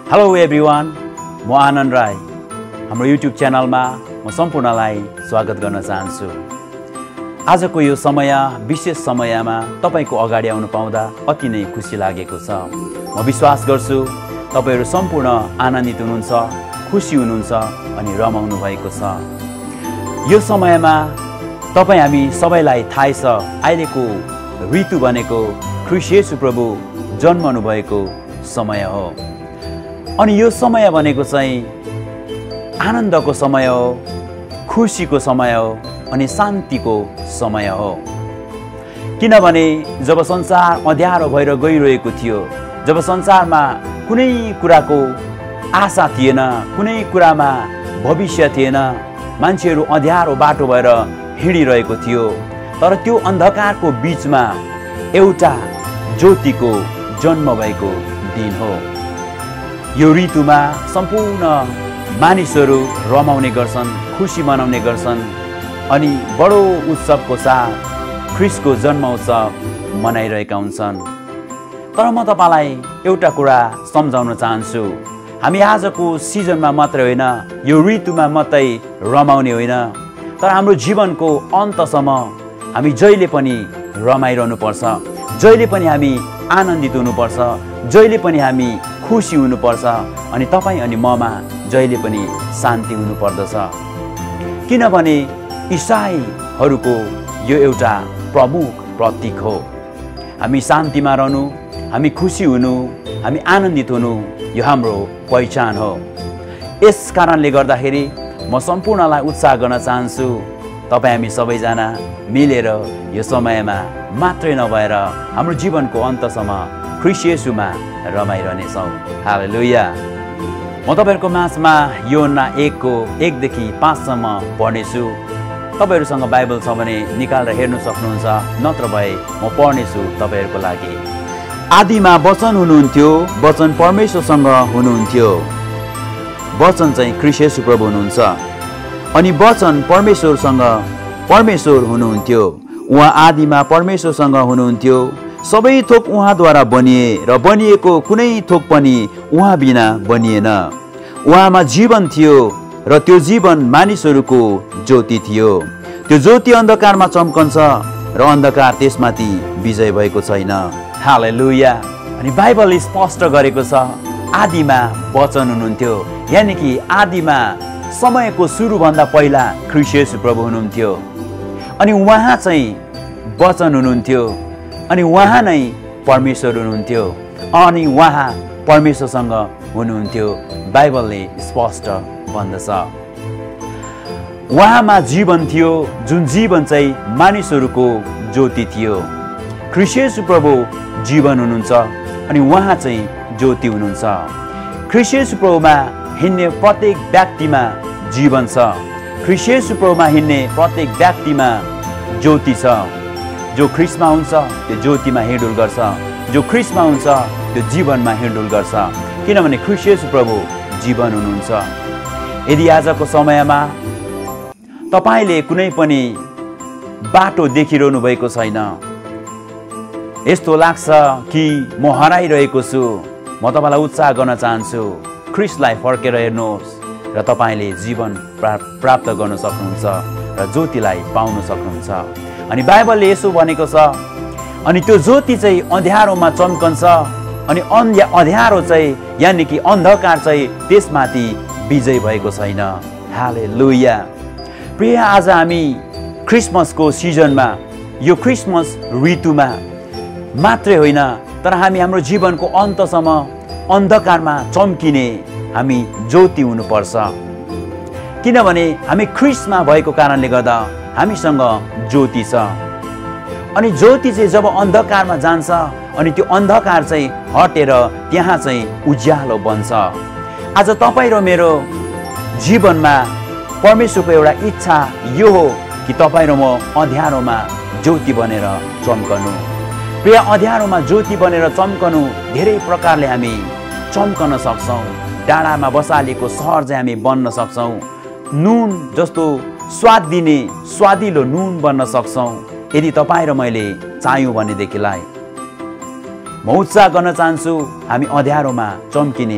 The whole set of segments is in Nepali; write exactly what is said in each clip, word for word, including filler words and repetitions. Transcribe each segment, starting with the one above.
हेलो एभ्रिवान, म आनन्द राई। हाम्रो युट्युब च्यानलमा म सम्पूर्णलाई स्वागत गर्न चाहन्छु। आजको यो समय विशेष समयमा तपाईको अगाडि आउनु पाउँदा अति नै खुसी लागेको छ। म विश्वास गर्छु तपाईहरु सम्पूर्ण आनन्दित हुनुहुन्छ, खुसी हुनुहुन्छ अनि रमाउनु भएको छ। यो समयमा तपाई हामी सबैलाई थाहै छ, अहिलेको ऋतु भनेको ख्रीष्ट येशू प्रभु जन्मनु भएको समय हो। अनि यो समय भनेको चाहिँ आनन्दको समय हो, खुसीको समय हो अनि शान्तिको समय हो। किनभने जब संसार अँध्यारो भएर गइरहेको थियो, जब संसारमा कुनै कुराको आशा थिएन, कुनै कुरामा भविष्य थिएन, मान्छेहरू अँध्यारो बाटो भएर हिँडिरहेको थियो, तर त्यो अन्धकारको बीचमा एउटा ज्योतिको जन्म भएको दिन हो। यो ऋतुमा सम्पूर्ण मानिसहरू रमाउने गर्छन्, खुसी मनाउने गर्छन् अनि बडो उत्सवको साथ ख्रीष्टको जन्म उत्सव मनाइरहेका हुन्छन्। तर म तपाईलाई एउटा कुरा सम्झाउन चाहन्छु, हामी आजको सिजनमा मात्रै होइन, यो ऋतुमा मात्रै रमाउने होइन, तर हाम्रो जीवनको अन्तसम्म हामी जहिले पनि रमाइरहनु पर्छ, जहिले पनि हामी आनन्दित हुनुपर्छ, जहिले पनि हामी खुसी हुनुपर्छ अनि तपाई अनि ममा जहिले पनि शान्ति हुनुपर्दछ। किनभने ईसाईहरूको यो एउटा प्रमुख प्रतीक हो। हामी शान्तिमा रहनु, हामी खुसी हुनु, हामी आनन्दित हुनु यो हाम्रो पहिचान हो। यस कारणले गर्दाखेरि म सम्पूर्णलाई उत्साह गर्न चाहन्छु, तपाई हामी सबैजना मिलेर यो समयमा मात्रै नभएर हाम्रो जीवनको अन्तसम्म ख्रीष्ट येशूमा रमाइरहनेछौँ। हालेलुया। म तपाईहरुको माझमा योहन्ना एकको एकदेखि पाँचसम्म पढ्नेछु। तपाईहरुसँग बाइबल छ भने निकालेर हेर्न सक्नुहुन्छ, नत्र भए म पढ्नेछु तपाईहरुको लागि। आदिमा वचन हुनुहुन्थ्यो, वचन परमेश्वरसँग हुनुहुन्थ्यो, वचन चाहिँ ख्रीष्ट येशू प्रभु हुनुहुन्छ अनि वचन परमेश्वरसँग परमेश्वर हुनुहुन्थ्यो। उहाँ आदिमा परमेश्वरसँग हुनुहुन्थ्यो। सबै थोक उहाँद्वारा बनिए र बनिएको कुनै थोक पनि उहाँ बिना बनिएन। उहाँमा जीवन थियो र त्यो जीवन मानिसहरूको ज्योति थियो। त्यो ज्योति अन्धकारमा चम्कन्छ र अन्धकार त्यसमाथि विजय भएको छैन। हालेलुया। अनि बाइबलले स्पष्ट गरेको छ, आदिमा वचन हुनुहुन्थ्यो, यानि कि आदिमा समयको सुरुभन्दा पहिला ख्रीष्ट येशू प्रभु हुनुहुन्थ्यो अनि उहाँ चाहिँ वचन हुनुहुन्थ्यो अनि उहाँ नै परमेश्वर हुनुहुन्थ्यो अनि उहाँ परमेश्वरसँग हुनुहुन्थ्यो। बाइबलले स्पष्ट भन्दछ उहाँमा जीवन थियो, जुन जीवन चाहिँ मानिसहरूको ज्योति थियो। ख्रीष्ट येशू प्रभु जीवन हुनुहुन्छ अनि उहाँ चाहिँ ज्योति हुनुहुन्छ। ख्रीष्ट येशू प्रभुमा हिँड्ने प्रत्येक व्यक्तिमा जीवन छ। ख्रीष्ट येशू प्रभुमा हिँड्ने प्रत्येक व्यक्तिमा ज्योति छ। जो ख्रीष्टमा हुन्छ त्यो ज्योतिमा हिँडुल गर्छ, जो ख्रीष्टमा हुन्छ त्यो जीवनमा हिँडुल गर्छ, किनभने ख्रीष्ट येशू प्रभु जीवन हुनुहुन्छ। यदि आजको समयमा तपाईले कुनै पनि बाटो देखिरहनु भएको छैन, यस्तो लाग्छ कि म हराइरहेको छु, म तपाईलाई उत्साह गर्न चाहन्छु, ख्रीष्टलाई फर्केर हेर्नुहोस् र तपाईले जीवन प्राप्त गर्न सक्नुहुन्छ र ज्योतिलाई पाउन सक्नुहुन्छ। अनि बाइबलले यसो भनेको छ, अनि त्यो ज्योति चाहिँ अँध्यारोमा चम्कन्छ अनि अन्ध्या अँध्यारो चाहिँ यानि कि अन्धकार चाहिँ त्यसमाथि विजय भएको छैन। हालेलुया। प्रिय, आज हामी क्रिसमसको सिजनमा, यो क्रिसमस ऋतुमा मात्रै होइन, तर हामी हाम्रो जीवनको अन्तसम्म अन्धकारमा चम्किने हामी ज्योति हुनुपर्छ। किनभने हामी ख्रीष्टमा भएको कारणले गर्दा हामीसँग ज्योति छ अनि ज्योति चाहिँ जब अन्धकारमा जान्छ अनि त्यो अन्धकार चाहिँ हटेर त्यहाँ चाहिँ उज्यालो बन्छ। आज तपाईँ र मेरो जीवनमा परमेश्वरको एउटा इच्छा यो हो कि तपाईँ र म अँध्यारोमा ज्योति बनेर चम्कनु। प्रिय, अँध्यारोमा ज्योति बनेर चम्कनु धेरै प्रकारले हामी चम्कन सक्छौँ। डाँडामा बसालेको सहर चाहिँ हामी बन्न सक्छौँ। नुन जस्तो स्वाद दिने स्वादिलो नुन बन्न सक्छौँ यदि तपाईँ र मैले चाह्यौँ भनेदेखिलाई। म उत्साह गर्न चाहन्छु हामी अँध्यारोमा चम्किने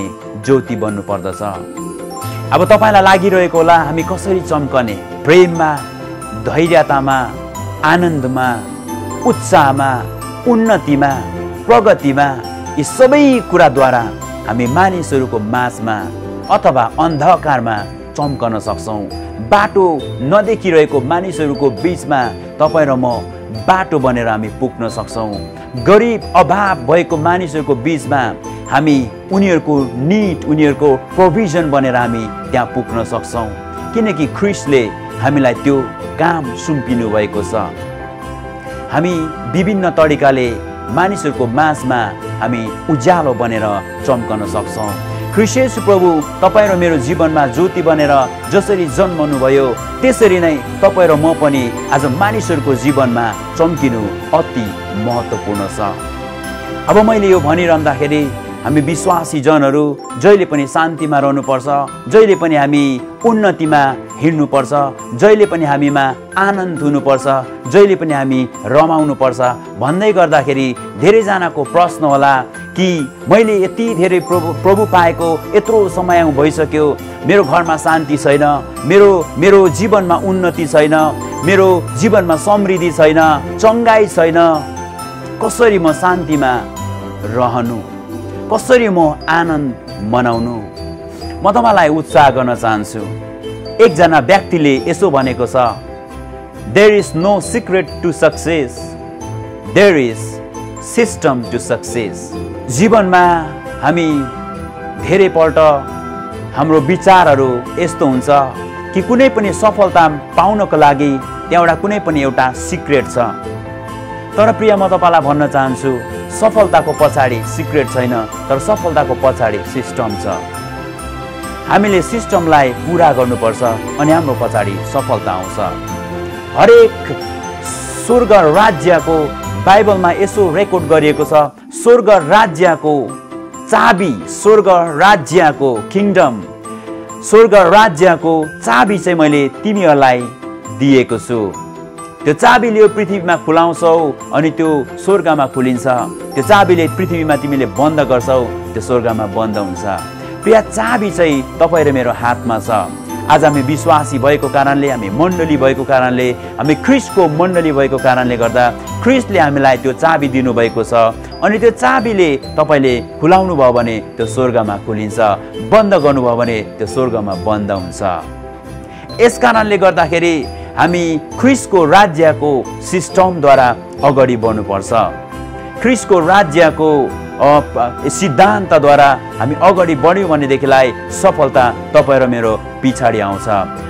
ज्योति बन्नु पर्दछ। अब तपाईलाई लागिरहेको होला हामी कसरी चम्कने, प्रेममा, धैर्यतामा, आनन्दमा, उत्साहमा, उन्नतिमा, प्रगतिमा, यी सबै कुराद्वारा हामी मानिसहरूको माझमा अथवा अन्धकारमा चम्कन सक्छौँ। बाटो नदेखिरहेको मानिसहरूको बीचमा तपाईँ र म बाटो बनेर हामी पुग्न सक्छौँ। गरिब अभाव भएको मानिसहरूको बीचमा हामी उनीहरूको निड, उनीहरूको प्रोभिजन बनेर हामी त्यहाँ पुग्न सक्छौँ, किनकि ख्रिस्टले हामीलाई त्यो काम सुम्पिनु भएको छ। हामी विभिन्न तरिकाले मानिसहरूको माझमा हामी उज्यालो बनेर चम्कन सक्छौँ। ख्रिस्ट येशू प्रभु तपाईँ र मेरो जीवनमा ज्योति बनेर जसरी जन्मनु भयो त्यसरी नै तपाईँ र म पनि आज मानिसहरूको जीवनमा चम्किनु अति महत्त्वपूर्ण छ। अब मैले यो भनिरहँदाखेरि हामी विश्वासी जनहरू जहिले पनि शान्तिमा रहनुपर्छ, जहिले पनि हामी उन्नतिमा हिँड्नुपर्छ, जहिले पनि हामीमा आनन्द हुनुपर्छ, जहिले पनि हामी रमाउनुपर्छ भन्दै गर्दाखेरि धेरैजनाको प्रश्न होला कि मैले यति धेरै प्रभु प्रभु पाएको यत्रो समय भइसक्यो, मेरो घरमा शान्ति छैन, मेरो मेरो जीवनमा उन्नति छैन, मेरो जीवनमा समृद्धि छैन, चङ्गाई छैन, कसरी म शान्तिमा रहनु, कसरी म आनन्द मनाउनु? म तपाईलाई उत्साह गर्न चाहन्छु। एकजना व्यक्तिले यसो भनेको छ, there is no secret to success, there is system to success. जीवनमा हामी धेरैपल्ट हाम्रो विचारहरू यस्तो हुन्छ कि कुनै पनि सफलता पाउनको लागि त्यहाँ एउटा कुनै पनि एउटा सिक्रेट छ। तर प्रिय म तपाईलाई भन्न चाहन्छु, सफलताको पछाडि सिक्रेट छैन, तर सफलताको पछाडि सिस्टम छ। हामीले सिस्टमलाई पुरा गर्नुपर्छ अनि हाम्रो पछाडि सफलता आउँछ। हरेक स्वर्ग राज्यको बाइबलमा यसो रेकर्ड गरिएको छ, स्वर्ग राज्यको चाबी, स्वर्ग राज्यको किङडम, स्वर्ग राज्यको चाबी चाहिँ मैले तिमीहरूलाई दिएको छु। त्यो चाबीले यो पृथ्वीमा खुलाउँछौ अनि त्यो स्वर्गमा खुलिन्छ, त्यो चाबीले पृथ्वीमा तिमीले बन्द गर्छौ, त्यो स्वर्गमा बन्द हुन्छ। प्रिय चाबी चाहिँ तपाईँ र मेरो हातमा छ। आज हामी विश्वासी भएको कारणले, हामी मण्डली भएको कारणले, हामी ख्रिस्टको मण्डली भएको कारणले गर्दा ख्रिस्टले हामीलाई त्यो चाबी दिनुभएको छ अनि त्यो चाबीले तपाईँले खुलाउनु भयो भने त्यो स्वर्गमा खुलिन्छ, बन्द गर्नुभयो भने त्यो स्वर्गमा बन्द हुन्छ। यस कारणले गर्दाखेरि हामी ख्रिस्टको राज्यको सिस्टमद्वारा अगाडि बढ्नुपर्छ। ख्रिस्टको राज्यको सिद्धान्तद्वारा हामी अगाडि बढ्यौँ भनेदेखिलाई सफलता तपाईँ र मेरो पछाडि आउँछ,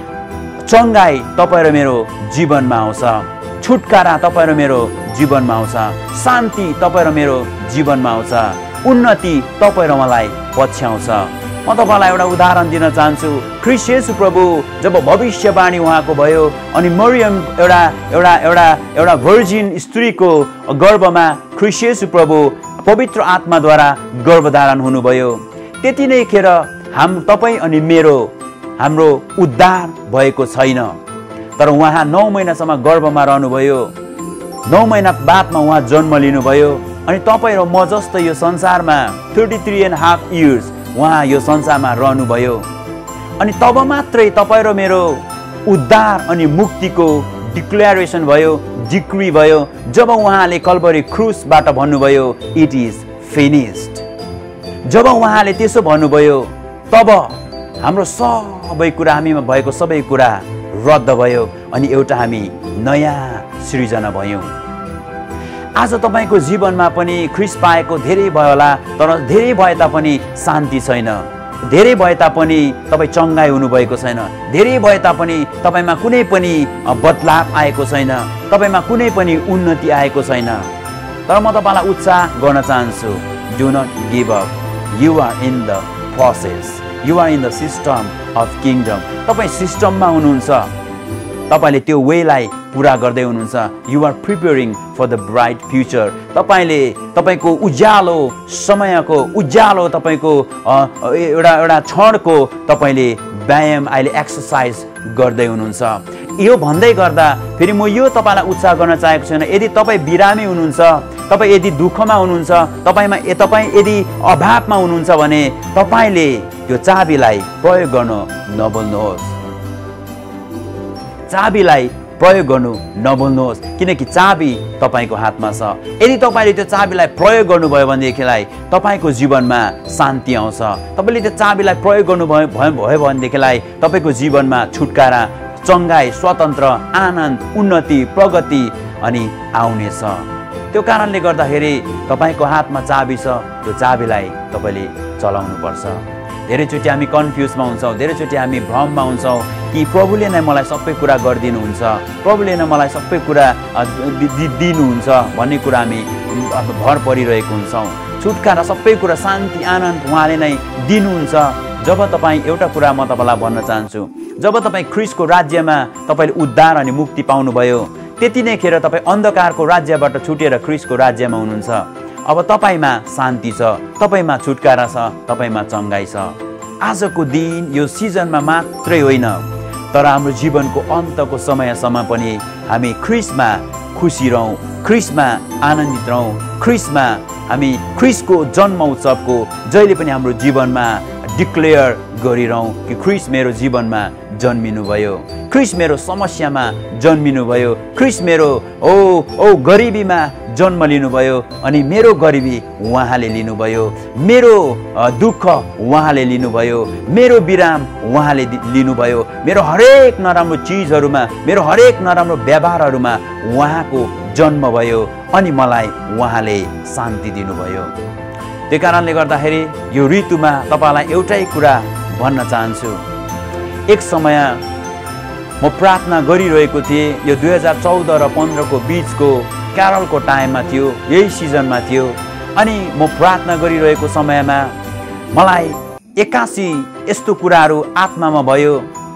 चङ्गाई तपाईँ र मेरो जीवनमा आउँछ, छुटकारा तपाईँ र मेरो जीवनमा आउँछ, शान्ति तपाईँ र मेरो जीवनमा आउँछ, उन्नति तपाईँ र मलाई पछ्याउँछ। म तपाईँलाई एउटा उदाहरण दिन चाहन्छु। ख्रिस्ट येशू प्रभु जब भविष्यवाणी उहाँको भयो अनि मरियम एउटा एउटा एउटा एउटा भर्जिन स्त्रीको गर्भमा ख्रिस्ट येशू प्रभु पवित्र आत्माद्वारा गर्भधारण हुनुभयो, त्यति नै खेर हाम तपाईँ अनि मेरो हाम्रो उद्धार भएको छैन। तर उहाँ नौ महिनासम्म गर्भमा रहनुभयो, नौ महिना बादमा उहाँ जन्म लिनुभयो अनि तपाईँ र म जस्तो यो संसारमा thirty three and half years उहाँ यो संसारमा रहनुभयो अनि तब मात्रै तपाईँ र मेरो उद्धार अनि मुक्तिको डिक्लेरेसन भयो, डिक्री भयो, जब उहाँले कल्भरी क्रुसबाट भन्नुभयो इट इज फिनिस्ड। जब उहाँले त्यसो भन्नुभयो तब हाम्रो सबै कुरा, हामीमा भएको सबै कुरा रद्द भयो अनि एउटा हामी नयाँ सृजना भयौँ। आज तपाईँको जीवनमा पनि ख्रिस्ट पाएको धेरै भयो होला, तर धेरै भए तापनि शान्ति छैन, धेरै भए तापनि तपाईँ चङ्गाई हुनुभएको छैन, धेरै भए तापनि तपाईँमा कुनै पनि बदलाव आएको छैन, तपाईँमा कुनै पनि उन्नति आएको छैन। तर म तपाईँलाई उत्साह गर्न चाहन्छु, do not give up, you are in the process, you are in the system of kingdom. तपाईँ सिस्टममा हुनुहुन्छ, तपाईँले त्यो वेलाई पुरा गर्दै हुनुहुन्छ। You are preparing for the bright future. तपाईँले तपाईँको उज्यालो समयको उज्यालो तपाईँको एउटा एउटा क्षणको तपाईँले व्यायाम अहिले एक्सर्साइज गर्दै हुनुहुन्छ। यो भन्दै गर्दा फेरि म यो तपाईँलाई उत्साह गर्न चाहेको छैन। यदि तपाईँ बिरामी हुनुहुन्छ, तपाईँ यदि दुःखमा हुनुहुन्छ, तपाईँमा तपाईँ यदि अभावमा हुनुहुन्छ भने तपाईँले त्यो चाबीलाई प्रयोग गर्नु नभुल्नुहोस्। चाबीलाई प्रयोग गर्नु नभुल्नुहोस्, किनकि चाबी तपाईँको हातमा छ। यदि तपाईँले त्यो चाबीलाई प्रयोग गर्नुभयो भनेदेखिलाई तपाईँको जीवनमा शान्ति आउँछ। तपाईँले त्यो चाबीलाई प्रयोग गर्नुभयो भयो भनेदेखिलाई तपाईँको जीवनमा छुटकारा, चङ्गाई, स्वतन्त्र, आनन्द, उन्नति, प्रगति अनि आउनेछ। त्यो कारणले गर्दाखेरि तपाईँको हातमा चाबी छ, त्यो चाबीलाई तपाईँले चलाउनुपर्छ। धेरैचोटि हामी कन्फ्युजमा हुन्छौँ, धेरैचोटि हामी भ्रममा हुन्छौँ कि प्रभुले नै मलाई सबै कुरा गरिदिनुहुन्छ, प्रभुले नै मलाई सबै कुरा दिनुहुन्छ भन्ने कुरा हामी भर परिरहेको हुन्छौँ। छुटकारा, सबै कुरा, शान्ति, आनन्द उहाँले नै दिनुहुन्छ। जब तपाईँ एउटा कुरा म तपाईँलाई भन्न चाहन्छु, जब तपाईँ ख्रीष्टको राज्यमा तपाईँले उद्धार अनि मुक्ति पाउनुभयो, त्यति नै खेर तपाईँ अन्धकारको राज्यबाट छुटेर ख्रीष्टको राज्यमा हुनुहुन्छ। अब तपाईँमा शान्ति छ, तपाईँमा छुटकारा छ, तपाईँमा चङ्गाई छ। आजको दिन यो सिजनमा मात्रै होइन, तर हाम्रो जीवनको अन्तको समयसम्म पनि हामी ख्रीष्टमा खुसी रहौँ, ख्रीष्टमा आनन्दित रहौँ, ख्रीष्टमा हामी ख्रीष्टको जन्म उत्सवको जहिले पनि हाम्रो जीवनमा डिक्लेयर गरिरहौँ कि ख्रीष्ट मेरो जीवनमा जन्मिनुभयो, ख्रीष्ट मेरो समस्यामा जन्मिनुभयो, ख्रीष्ट मेरो ओ ओ गरिबीमा जन्म लिनुभयो अनि मेरो गरिबी उहाँले लिनुभयो, मेरो दुःख उहाँले लिनुभयो, मेरो विराम उहाँले लिनुभयो, मेरो हरेक नराम्रो चिजहरूमा, मेरो हरेक नराम्रो व्यवहारहरूमा उहाँको जन्म भयो अनि मलाई उहाँले शान्ति दिनुभयो। त्यही कारणले गर्दाखेरि यो ऋतुमा तपाईँलाई एउटै कुरा भन्न चाहन्छु। एक समय म प्रार्थना गरिरहेको थिएँ, यो दुई हजार चौध र पन्ध्रको बिचको क्यारलको टाइममा थियो, यही सिजनमा थियो। अनि म प्रार्थना गरिरहेको समयमा मलाई एक्कासी यस्तो कुराहरू आत्मामा भयो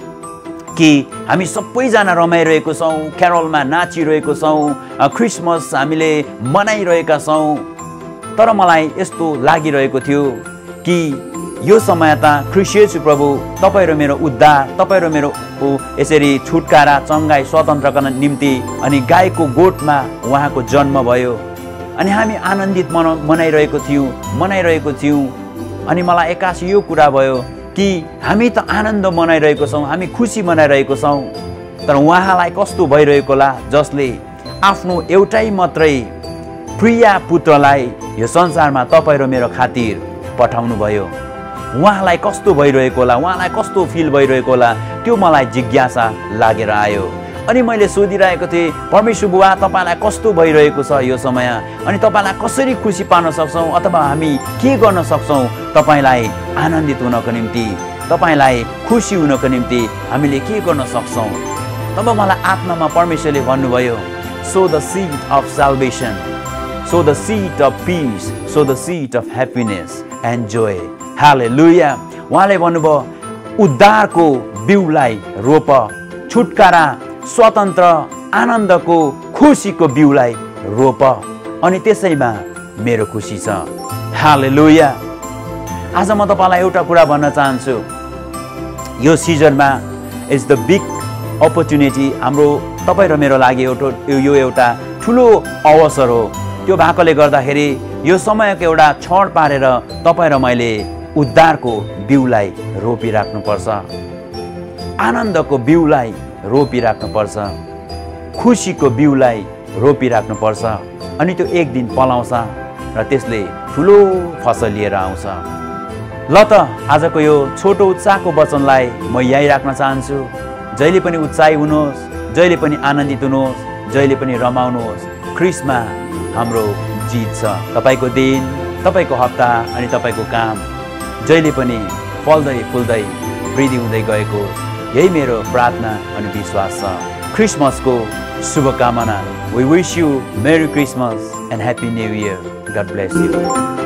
कि हामी सबैजना रमाइरहेको छौँ, क्यारलमा नाचिरहेको छौँ, क्रिसमस हामीले मनाइरहेका छौँ। तर मलाई यस्तो लागिरहेको थियो कि यो समय त ख्रीष्ट प्रभु तपाईँ र मेरो उद्धार, तपाईँ र मेरो यसरी छुटकारा, चङ्गाई, स्वतन्त्रका निम्ति अनि गाईको गोठमा उहाँको जन्म भयो अनि हामी आनन्दित मना मनाइरहेको थियौँ मनाइरहेको थियौँ अनि मलाई एक्कासी यो कुरा भयो कि हामी त आनन्द मनाइरहेको छौँ, हामी खुसी मनाइरहेको छौँ, तर उहाँलाई कस्तो भइरहेको होला जसले आफ्नो एउटै मात्रै प्रिय पुत्रलाई यो संसारमा तपाईँ र मेरो खातिर पठाउनु भयो। उहाँलाई कस्तो भइरहेको होला, उहाँलाई कस्तो फिल भइरहेको होला, त्यो मलाई जिज्ञासा लागेर आयो। अनि मैले सोधिरहेको थिएँ, परमेश्वर बुबा तपाईँलाई कस्तो भइरहेको छ यो समय, अनि तपाईँलाई कसरी खुसी पार्न सक्छौँ अथवा हामी के गर्न सक्छौँ तपाईँलाई आनन्दित हुनको निम्ति, तपाईँलाई खुसी हुनको निम्ति हामीले के गर्न सक्छौँ। तब मलाई आत्मामा परमेश्वरले भन्नुभयो, so the seed of salvation, so the seed of peace, so the seed of happiness and joy. Hallelujah. उहाँले भन्नुभयो उद्धारको बिउलाई रोप, छुटकारा, स्वतन्त्र, आनन्दको, खुसीको बिउलाई रोप अनि त्यसैमा मेरो खुसी छ। हालेलुया। आज म तपाईँलाई एउटा कुरा भन्न चाहन्छु, यो सिजनमा इज द बिग अपर्च्युनिटी, हाम्रो तपाईँ र मेरो लागि एउटा यो एउटा ठुलो अवसर हो। त्यो भएकोले गर्दाखेरि यो समयको एउटा छड पारेर तपाईँ र मैले उद्धारको बिउलाई रोपिराख्नुपर्छ, आनन्दको बिउलाई रोपिराख्नुपर्छ, खुसीको बिउलाई रोपिराख्नुपर्छ अनि त्यो एक दिन पलाउँछ र त्यसले ठुलो फसल लिएर आउँछ। ल त आजको यो छोटो उत्साहको वचनलाई म यहीँ राख्न चाहन्छु। जहिले पनि उत्साही हुनुहोस्, जहिले पनि आनन्दित हुनुहोस्, जहिले पनि रमाउनुहोस्। ख्रीष्टमा हाम्रो जित छ। तपाईँको दिन, तपाईँको हप्ता अनि तपाईँको काम जहिले पनि फल्दै फुल्दै वृद्धि हुँदै गएको, यही मेरो प्रार्थना अनि विश्वास छ। क्रिसमसको शुभकामना। We wish you Merry Christmas and Happy New Year. God bless you.